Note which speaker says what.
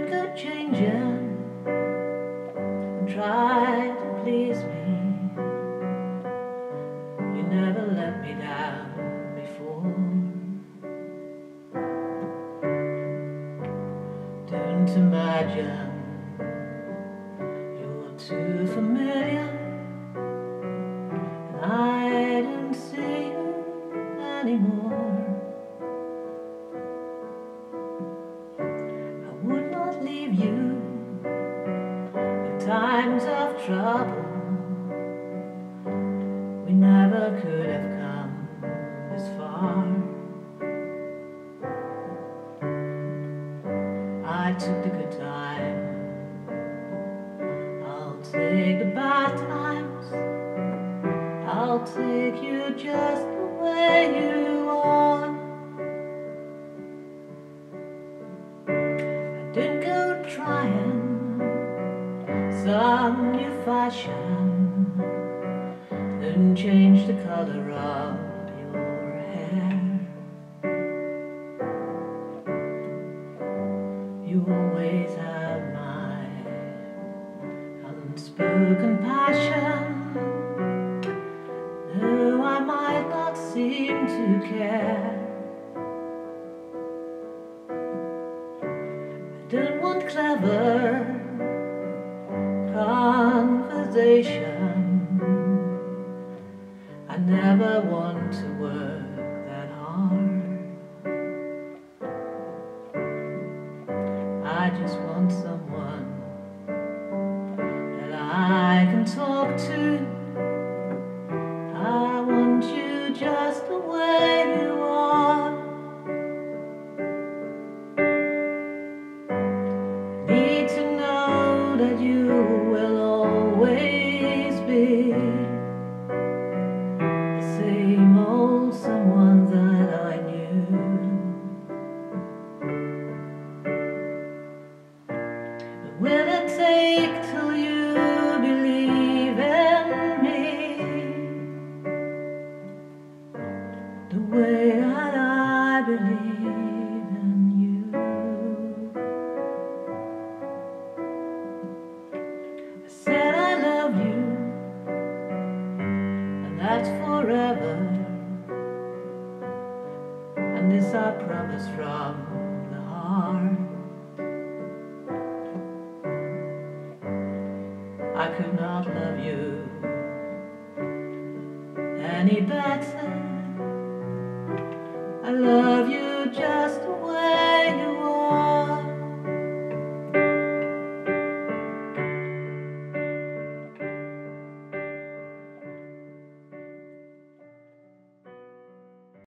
Speaker 1: didn't go changing and try to please me. You never let me down before. Don't imagine you're too familiar, and I don't see you anymore. I would not leave you in times of trouble. We never could have come this far. I took the good times, I'll take the bad times. I'll take you just the way you are. I didn't go trying some new fashion. Didn't change the color of your hair. You always have my unspoken passion, though I might not seem to care. I don't want clever conversation. I never want to work that hard. I just want someone that I can talk to. I want you just the way you are. I need to know that you will always be the same old someone that I knew. But will it take till you believe in me the way that I believe in you? I said I love you, and that's forever, and this I promise from the heart. I could not love you any better.